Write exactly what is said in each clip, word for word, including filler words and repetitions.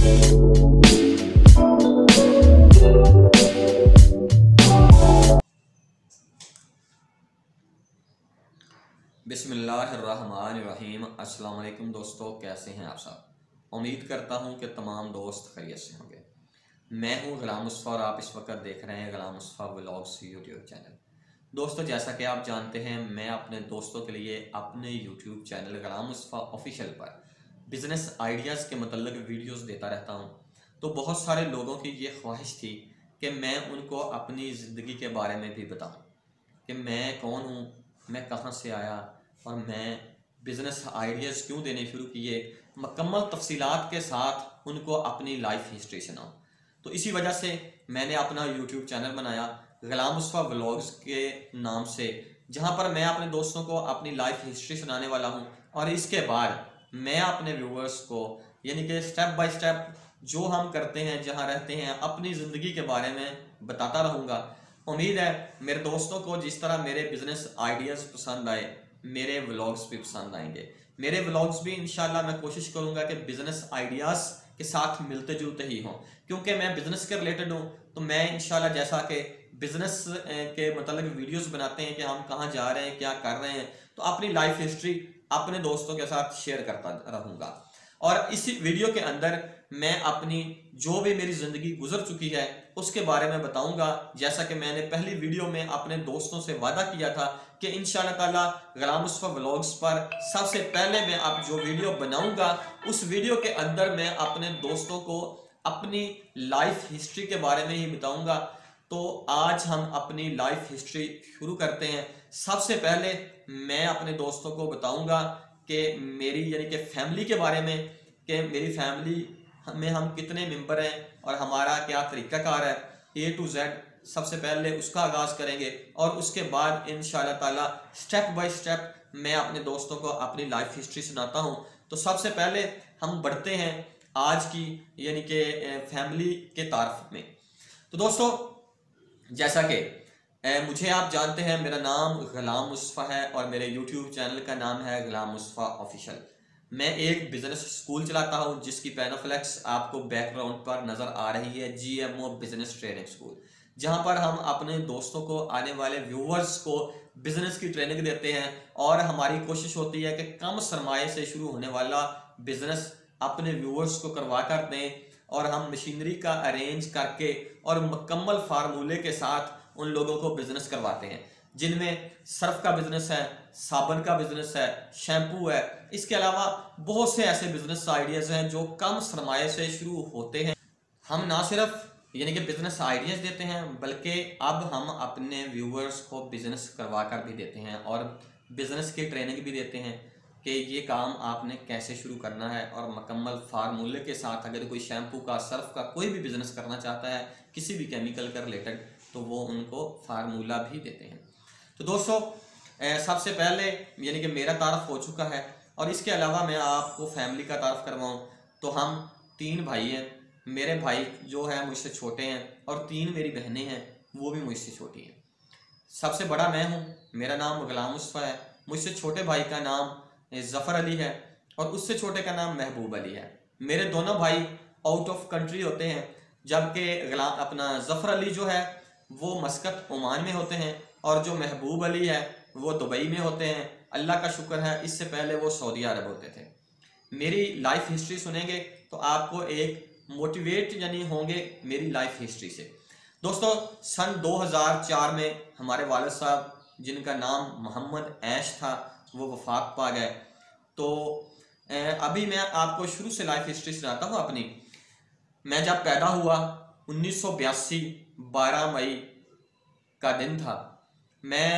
बिस्मिल्लाहिर्रहमानिर्रहीम। अस्सलाम वालेकुम दोस्तों, कैसे हैं आप सब? उम्मीद करता हूं कि तमाम दोस्त खैरियत से होंगे। मैं हूं गुलाम मुस्तफ़ा और आप इस वक्त देख रहे हैं Ghulam Mustafa vlogs YouTube channel. दोस्तों, जैसा कि आप जानते हैं, मैं अपने दोस्तों के लिए अपने YouTube channel Ghulam Mustafa official पर बिज़नेस आइडियाज़ के मतलब वीडियोस देता रहता हूं। तो बहुत सारे लोगों की ये ख्वाहिश थी कि मैं उनको अपनी ज़िंदगी के बारे में भी बताऊं कि मैं कौन हूं, मैं कहां से आया और मैं बिज़नेस आइडियाज़ क्यों देने शुरू किए, मुकम्मल तफसीलात के साथ उनको अपनी लाइफ हिस्ट्री सुनाऊं। तो इसी वजह से मैंने अपना यूट्यूब चैनल बनाया गुलाम मुस्तफ़ा व्लॉग्स के नाम से, जहां पर मैं अपने दोस्तों को अपनी लाइफ हिस्ट्री सुनाने वाला हूं और इसके बाद मैं अपने व्यूवर्स को यानी कि स्टेप बाय स्टेप जो हम करते हैं, जहां रहते हैं, अपनी ज़िंदगी के बारे में बताता रहूँगा। उम्मीद है मेरे दोस्तों को जिस तरह मेरे बिज़नेस आइडियाज़ पसंद आए, मेरे व्लॉग्स भी पसंद आएंगे। मेरे व्लॉग्स भी इंशाल्लाह मैं कोशिश करूंगा कि बिज़नेस आइडियाज़ के साथ मिलते जुलते ही हों, क्योंकि मैं बिज़नेस के रिलेटेड हूं। तो मैं इंशाल्लाह जैसा कि बिज़नेस के मतलब वीडियोस बनाते हैं कि हम कहां जा रहे हैं, क्या कर रहे हैं, तो अपनी लाइफ हिस्ट्री अपने दोस्तों के साथ शेयर करता रहूँगा। और इस वीडियो के अंदर मैं अपनी जो भी मेरी ज़िंदगी गुजर चुकी है उसके बारे में बताऊंगा। जैसा कि मैंने पहली वीडियो में अपने दोस्तों से वादा किया था कि इंशाअल्लाह ताला गुलाम मुस्तफ़ा व्लॉग्स पर सबसे पहले मैं अब जो वीडियो बनाऊंगा, उस वीडियो के अंदर मैं अपने दोस्तों को अपनी लाइफ हिस्ट्री के बारे में ही बताऊंगा। तो आज हम अपनी लाइफ हिस्ट्री शुरू करते हैं। सबसे पहले मैं अपने दोस्तों को बताऊंगा कि मेरी यानी कि फैमिली के बारे में, कि मेरी फैमिली में हम कितने मेंबर हैं और हमारा क्या तरीक़ाकार है, ए टू जेड सबसे पहले उसका आगाज़ करेंगे और उसके बाद इंशाअल्लाह ताला स्टेप बाय स्टेप मैं अपने दोस्तों को अपनी लाइफ हिस्ट्री सुनाता हूं। तो सबसे पहले हम बढ़ते हैं आज की यानी कि फैमिली के तारफ में। तो दोस्तों, जैसा कि मुझे आप जानते हैं, मेरा नाम गुलाम मुस्तफ़ा है और मेरे यूट्यूब चैनल का नाम है गुलाम मुस्तफ़ा ऑफिशियल। मैं एक बिज़नेस स्कूल चलाता हूं जिसकी पैनोफ्लेक्स आपको बैकग्राउंड पर नज़र आ रही है, G M O business training school, जहां पर हम अपने दोस्तों को, आने वाले व्यूवर्स को बिज़नेस की ट्रेनिंग देते हैं। और हमारी कोशिश होती है कि कम सरमाए से शुरू होने वाला बिज़नेस अपने व्यूवर्स को करवा कर दें और हम मशीनरी का अरेंज करके और मुकम्मल फार्मूले के साथ उन लोगों को बिज़नेस करवाते हैं, जिनमें सर्फ का बिज़नेस है, साबुन का बिज़नेस है, शैम्पू है। इसके अलावा बहुत से ऐसे बिज़नेस आइडियाज़ हैं जो कम सरमाए से शुरू होते हैं। हम ना सिर्फ यानी कि बिज़नेस आइडियाज़ देते हैं, बल्कि अब हम अपने व्यूवर्स को बिज़नेस करवा कर भी देते हैं और बिज़नेस की ट्रेनिंग भी देते हैं कि ये काम आपने कैसे शुरू करना है और मुकम्मल फार्मूले के साथ। अगर कोई शैम्पू का, सर्फ का कोई भी बिज़नेस करना चाहता है किसी भी केमिकल का रिलेटेड, तो वो उनको फार्मूला भी देते हैं। तो दोस्तों, सबसे पहले यानी कि मेरा तारफ़ हो चुका है और इसके अलावा मैं आपको फैमिली का तारफ़ करवाऊँ तो हम तीन भाई हैं। मेरे भाई जो है मुझसे छोटे हैं और तीन मेरी बहनें हैं, वो भी मुझसे छोटी हैं। सबसे बड़ा मैं हूँ, मेरा नाम गुलाम मुस्तफ़ा है। मुझसे छोटे भाई का नाम ज़फ़र अली है और उससे छोटे का नाम महबूब अली है। मेरे दोनों भाई आउट ऑफ कंट्री होते हैं, जबकि गुलाम अपना ज़फ़र अली जो है वो मस्कत ओमान में होते हैं और जो महबूब अली है वो दुबई में होते हैं। अल्लाह का शुक्र है, इससे पहले वो सऊदी अरब होते थे। मेरी लाइफ हिस्ट्री सुनेंगे तो आपको एक मोटिवेट यानी होंगे मेरी लाइफ हिस्ट्री से। दोस्तों, सन दो हज़ार चार में हमारे वालिद साहब, जिनका नाम मोहम्मद ऐश था, वो वफात पा गए। तो अभी मैं आपको शुरू से लाइफ हिस्ट्री सुनाता हूँ अपनी। मैं जब पैदा हुआ उन्नीस सौ बयासी बारह मई का दिन था। मैं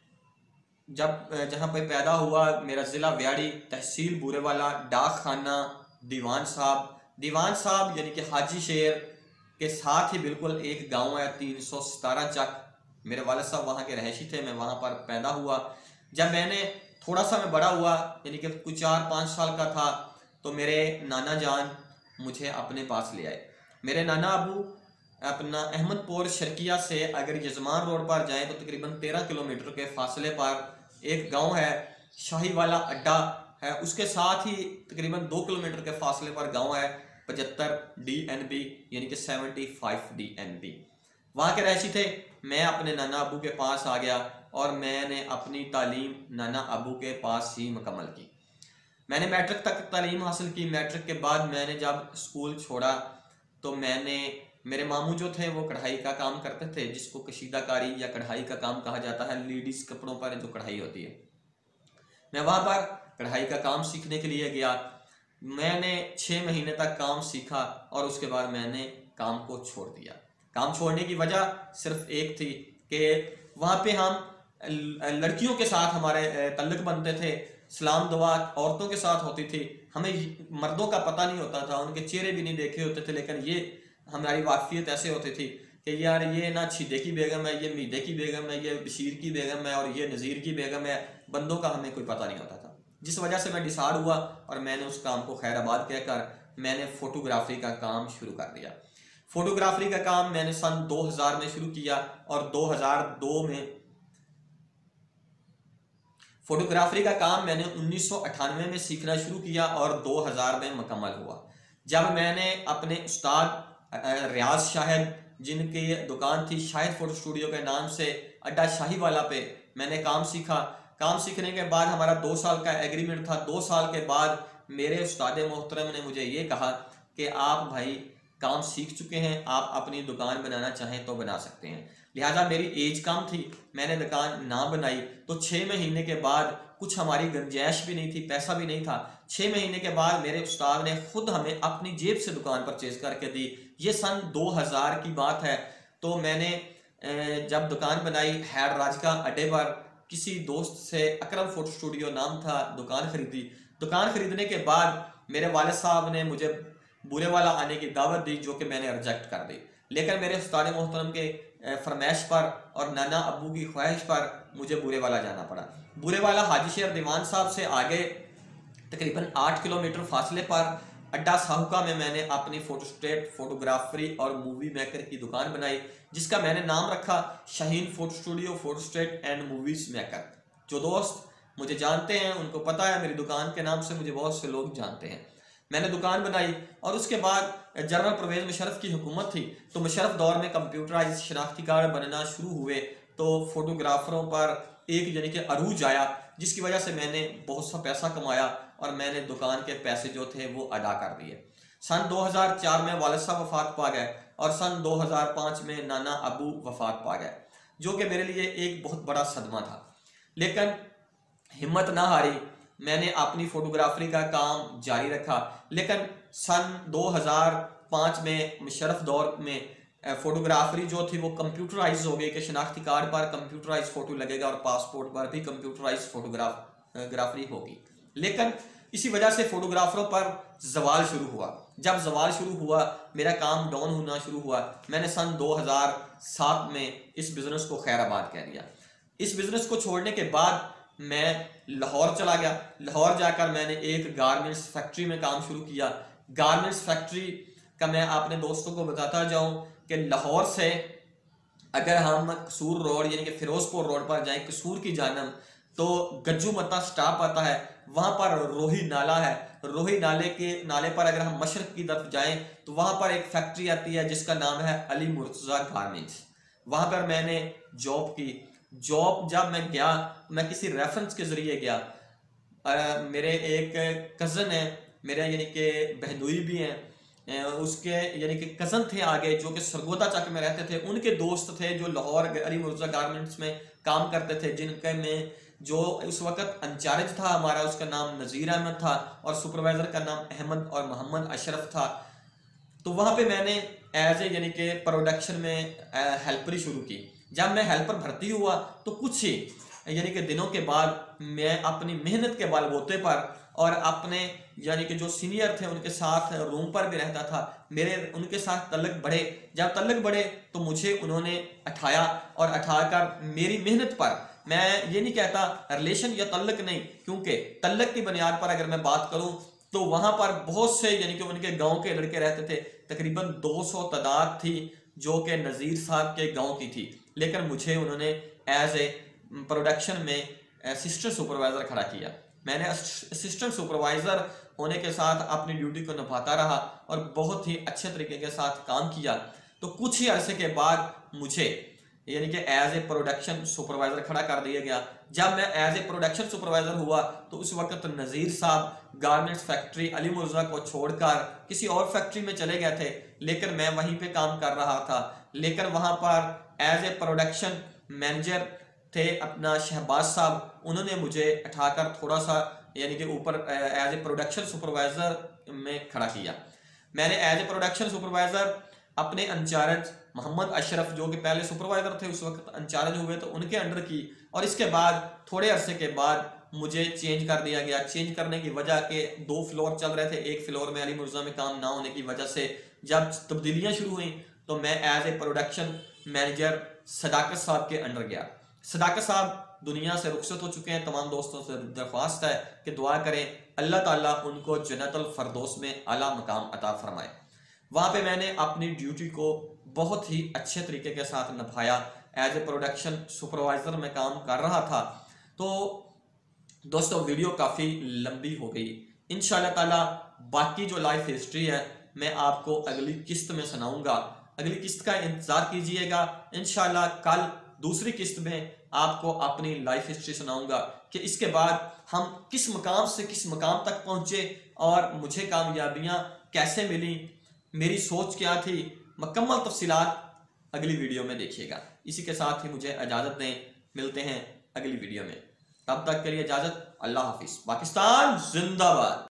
जब जहाँ पे पैदा हुआ, मेरा ज़िला व्याड़ी, तहसील बूरेवाला, डाक खाना दीवान साहब। दीवान साहब यानी कि हाजी शेर के साथ ही बिल्कुल एक गांव है, तीन सौ सतारह चक। मेरे वालिद साहब वहाँ के रहायशी थे, मैं वहाँ पर पैदा हुआ। जब मैंने थोड़ा सा मैं बड़ा हुआ यानी कि कुछ चार पाँच साल का था, तो मेरे नाना जान मुझे अपने पास ले आए। मेरे नाना अबू अपना अहमदपुर शर्किया से अगर यजमान रोड पर जाएं तो तकरीबन तेरह किलोमीटर के फासले पर एक गांव है, शाही वाला अड्डा है, उसके साथ ही तकरीबन दो किलोमीटर के फासले पर गांव है पचहत्तर डी एन बी यानी कि seventy five D N B. वहाँ के रहायशी थे। मैं अपने नाना अबू के पास आ गया और मैंने अपनी तालीम नाना अबू के पास ही मुकम्मल की। मैंने मैट्रिक तक तालीम हासिल की। मैट्रिक के बाद मैंने जब स्कूल छोड़ा तो मैंने मेरे मामू जो थे वो कढ़ाई का काम करते थे, जिसको कशीदाकारी या कढ़ाई का काम कहा जाता है, लेडीज़ कपड़ों पर जो कढ़ाई होती है। मैं वहाँ पर कढ़ाई का काम सीखने के लिए गया। मैंने छः महीने तक काम सीखा और उसके बाद मैंने काम को छोड़ दिया। काम छोड़ने की वजह सिर्फ एक थी कि वहाँ पे हम लड़कियों के साथ हमारे तल्लुक बनते थे, सलाम दुआ औरतों के साथ होती थी। हमें मर्दों का पता नहीं होता था, उनके चेहरे भी नहीं देखे होते थे, लेकिन ये हमारी वाकफियत ऐसे होती थी कि यार ये ना छिदे की बेगम है, ये मीदे की बेगम है, ये बशीर की बेगम है और ये नज़ीर की बेगम है। बंदों का हमें कोई पता नहीं होता था, जिस वजह से मैं डिसाइड हुआ और मैंने उस काम को खैराबाद कहकर मैंने फ़ोटोग्राफी का काम शुरू कर दिया। फ़ोटोग्राफी का काम मैंने सन दो हज़ार में शुरू किया और दो हज़ार दो में फोटोग्राफी का काम मैंने उन्नीस सौ अट्ठानवे में सीखना शुरू किया और दो हज़ार में मुकम्मल हुआ। जब मैंने अपने उस्ताद रियाज शाहिद, जिनकी दुकान थी शाहिद फ़ोटो स्टूडियो के नाम से, अड्डा शाही वाला पे मैंने काम सीखा। काम सीखने के बाद हमारा दो साल का एग्रीमेंट था। दो साल के बाद मेरे उस्ताद मोहतरम ने मुझे ये कहा कि आप भाई काम सीख चुके हैं, आप अपनी दुकान बनाना चाहें तो बना सकते हैं। लिहाजा मेरी एज कम थी, मैंने दुकान ना बनाई। तो छः महीने के बाद, कुछ हमारी गुंजाइश भी नहीं थी, पैसा भी नहीं था, छः महीने के बाद मेरे उस्ताद ने खुद हमें अपनी जेब से दुकान परचेज करके दी। ये सन दो हज़ार की बात है। तो मैंने जब दुकान बनाई हैड राज का अड्डे पर, किसी दोस्त से, अकरम फ़ोटो स्टूडियो नाम था, दुकान खरीदी। दुकान खरीदने के बाद मेरे वालिद साहब ने मुझे बुरे वाला आने की दावत दी, जो कि मैंने रिजेक्ट कर दी। लेकिन मेरे उस्ताद मोहतरम के फरमाइश पर और नाना अब्बू की ख्वाहिश पर मुझे बुरे वाला जाना पड़ा। बुरे वाला हाजी शेर दीवान साहब से आगे तकरीबन आठ किलोमीटर फासले पर अड्डा साहुका में मैंने अपनी फोटोस्टेट, फोटोग्राफरी और मूवी मेकर की दुकान बनाई, जिसका मैंने नाम रखा Shaheen photo studio, photostat and movies maker. जो दोस्त मुझे जानते हैं उनको पता है, मेरी दुकान के नाम से मुझे बहुत से लोग जानते हैं। मैंने दुकान बनाई और उसके बाद जनरल परवेज़ मुशर्रफ की हुकूमत थी, तो मुशर्रफ दौर में कंप्यूटराइज शनाख्ती कार्ड बनना शुरू हुए, तो फोटोग्राफरों पर एक यानी कि अरूज आया, जिसकी वजह से मैंने बहुत सा पैसा कमाया और मैंने दुकान के पैसे जो थे वो अदा कर दिए। सन दो हज़ार चार में वालिद साहब वफ़ात पा गए और सन दो हज़ार पाँच में नाना अबू वफ़ात पा गए, जो कि मेरे लिए एक बहुत बड़ा सदमा था। लेकिन हिम्मत ना हारी, मैंने अपनी फ़ोटोग्राफरी का काम जारी रखा। लेकिन सन दो हज़ार पाँच में मुशर्रफ दौर में फ़ोटोग्राफरी जो थी वो कंप्यूटराइज हो गई कि शनाख्ती कार्ड पर कंप्यूटराइज फ़ोटो लगेगा और पासपोर्ट पर भी कंप्यूटराइज फोटोग्राफरी होगी। लेकिन इसी वजह से फ़ोटोग्राफरों पर जवाल शुरू हुआ। जब जवाल शुरू हुआ, मेरा काम डाउन होना शुरू हुआ। मैंने सन दो हज़ार सात में इस बिज़नेस को खैराबाद कह दिया। इस बिज़नेस को छोड़ने के बाद मैं लाहौर चला गया। लाहौर जाकर मैंने एक गारमेंट्स फैक्ट्री में काम शुरू किया। गारमेंट्स फैक्ट्री का मैं अपने दोस्तों को बताता जाऊं कि लाहौर से अगर हम कसूर रोड यानी कि फिरोजपुर रोड पर जाएं कसूर की जानब, तो गज्जू मत्ता स्टॉप आता है, वहाँ पर रोही नाला है। रोही नाले के नाले पर अगर हम मशरक की तरफ जाएं तो वहाँ पर एक फैक्ट्री आती है जिसका नाम है अली मुर्तज़ा गारमेंट्स। वहाँ पर मैंने जॉब की। जॉब जब मैं गया, मैं किसी रेफरेंस के ज़रिए गया। आ, मेरे एक कज़न है, मेरे यानी कि बहदोई भी हैं, उसके यानी कि कज़न थे आगे जो कि सरगोदा चक में रहते थे। उनके दोस्त थे जो लाहौर अली मुर्तज़ा गारमेंट्स में काम करते थे, जिनके में जो उस वक़्त इंचार्ज था हमारा, उसका नाम नज़ीर अहमद था और सुपरवाइज़र का नाम अहमद और मोहम्मद अशरफ था। तो वहाँ पे मैंने एज ए यानी कि प्रोडक्शन में हेल्परी शुरू की। जब मैं हेल्पर भर्ती हुआ तो कुछ ही यानी कि दिनों के बाद मैं अपनी मेहनत के बलबूते पर और अपने यानी कि जो सीनियर थे उनके साथ रूम पर भी रहता था, मेरे उनके साथ तल्लुक बढ़े। जब तल्लुक बढ़े तो मुझे उन्होंने उठाया और उठाकर मेरी मेहनत पर, मैं ये नहीं कहता रिलेशन या तल्लुक नहीं, क्योंकि तल्लुक की बुनियाद पर अगर मैं बात करूं तो वहां पर बहुत से यानी कि उनके गांव के लड़के रहते थे। तकरीबन दो सौ तादाद थी जो कि नज़ीर साहब के गांव की थी, लेकिन मुझे उन्होंने एज ए प्रोडक्शन में असिस्टेंट सुपरवाइज़र खड़ा किया। मैंने असिस्टेंट सुपरवाइज़र होने के साथ अपनी ड्यूटी को निभाता रहा और बहुत ही अच्छे तरीके के साथ काम किया। तो कुछ ही अरसे के बाद मुझे यानी कि एज ए प्रोडक्शन सुपरवाइजर खड़ा कर दिया गया। जब मैं एज ए प्रोडक्शन सुपरवाइजर हुआ तो उस वक्त नज़ीर साहब गारमेंट्स फैक्ट्री अली मुर्जा को छोड़कर किसी और फैक्ट्री में चले गए थे, लेकिन मैं वहीं पे काम कर रहा था। लेकिन वहां पर एज ए प्रोडक्शन मैनेजर थे अपना शहबाज साहब, उन्होंने मुझे उठाकर थोड़ा सा यानी कि ऊपर एज ए प्रोडक्शन सुपरवाइजर में खड़ा किया। मैंने एज ए प्रोडक्शन सुपरवाइजर अपने इंचार्ज मोहम्मद अशरफ जो कि पहले सुपरवाइजर थे उस वक्त इंचार्ज हुए तो उनके अंडर की, और इसके बाद थोड़े अरसे के बाद मुझे चेंज कर दिया गया। चेंज करने की वजह के दो फ्लोर चल रहे थे, एक फ्लोर में अली मुर्जा में काम ना होने की वजह से जब तब्दीलियां शुरू हुई तो मैं as a production manager Sadaqat साहब के अंडर गया। सदाकत साहब दुनिया से रुखसत हो चुके हैं। तमाम दोस्तों से दरख्वास्त है कि दुआ करें अल्लाह ताला उनको जन्नतुल फरदौस में आला मकाम अता फरमाए। वहां पे मैंने अपनी ड्यूटी को बहुत ही अच्छे तरीके के साथ निभाया। एज ए प्रोडक्शन सुपरवाइजर में काम कर रहा था। तो दोस्तों वीडियो काफ़ी लंबी हो गई। इंशाल्लाह ताला बाकी जो लाइफ हिस्ट्री है मैं आपको अगली किस्त में सुनाऊंगा। अगली किस्त का इंतज़ार कीजिएगा। इंशाल्लाह कल दूसरी किस्त में आपको अपनी लाइफ हिस्ट्री सुनाऊंगा कि इसके बाद हम किस मकाम से किस मकाम तक पहुंचे और मुझे कामयाबियां कैसे मिली, मेरी सोच क्या थी। मुकम्मल तफसीलात अगली वीडियो में देखिएगा। इसी के साथ ही मुझे इजाज़त दें, मिलते हैं अगली वीडियो में। तब तक के लिए इजाज़त, अल्लाह हाफिज़। पाकिस्तान जिंदाबाद।